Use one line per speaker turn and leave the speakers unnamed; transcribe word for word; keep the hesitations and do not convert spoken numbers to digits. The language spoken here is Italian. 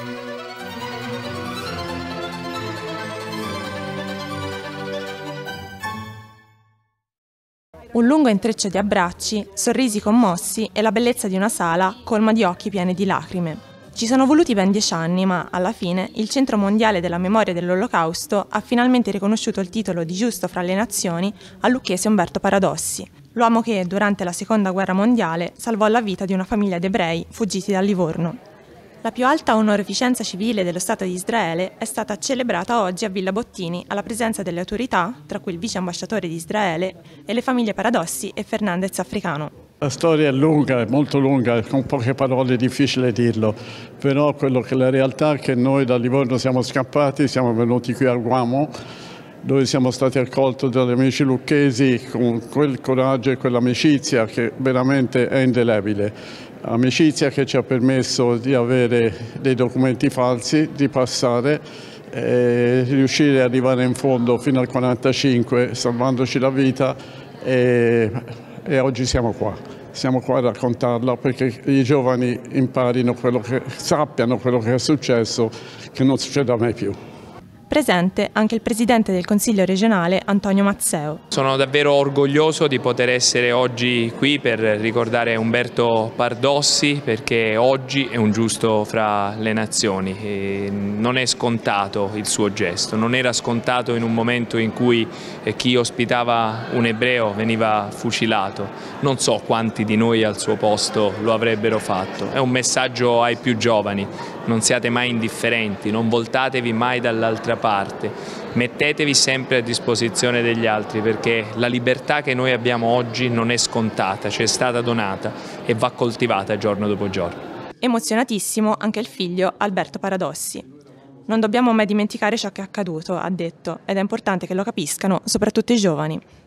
Un lungo intreccio di abbracci, sorrisi commossi e la bellezza di una sala colma di occhi pieni di lacrime. Ci sono voluti ben dieci anni, ma alla fine il Centro Mondiale della Memoria dell'Olocausto ha finalmente riconosciuto il titolo di giusto fra le nazioni al lucchese Umberto Paradossi, l'uomo che, durante la Seconda Guerra Mondiale, salvò la vita di una famiglia di ebrei fuggiti da Livorno. La più alta onorificenza civile dello Stato di Israele è stata celebrata oggi a Villa Bottini alla presenza delle autorità, tra cui il vice ambasciatore di Israele e le famiglie Paradossi e Fernandez Africano.
La storia è lunga, è molto lunga, con poche parole è difficile dirlo, però quello che la realtà è che noi da Livorno siamo scappati, siamo venuti qui a Guamo, dove siamo stati accolti dagli amici lucchesi con quel coraggio e quell'amicizia che veramente è indelebile. Amicizia che ci ha permesso di avere dei documenti falsi, di passare e riuscire ad arrivare in fondo fino al quarantacinque salvandoci la vita e, e oggi siamo qua. Siamo qua a raccontarlo perché i giovani imparino quello che, sappiano quello che è successo, che non succeda mai più.
Presente anche il presidente del Consiglio regionale Antonio Mazzeo.
Sono davvero orgoglioso di poter essere oggi qui per ricordare Umberto Paradossi, perché oggi è un giusto fra le nazioni e non è scontato il suo gesto, non era scontato in un momento in cui chi ospitava un ebreo veniva fucilato. Non so quanti di noi al suo posto lo avrebbero fatto. È un messaggio ai più giovani: non siate mai indifferenti, non voltatevi mai dall'altra parte, mettetevi sempre a disposizione degli altri, perché la libertà che noi abbiamo oggi non è scontata, ci è stata donata e va coltivata giorno dopo giorno.
Emozionatissimo anche il figlio Alberto Paradossi. Non dobbiamo mai dimenticare ciò che è accaduto, ha detto, ed è importante che lo capiscano soprattutto i giovani.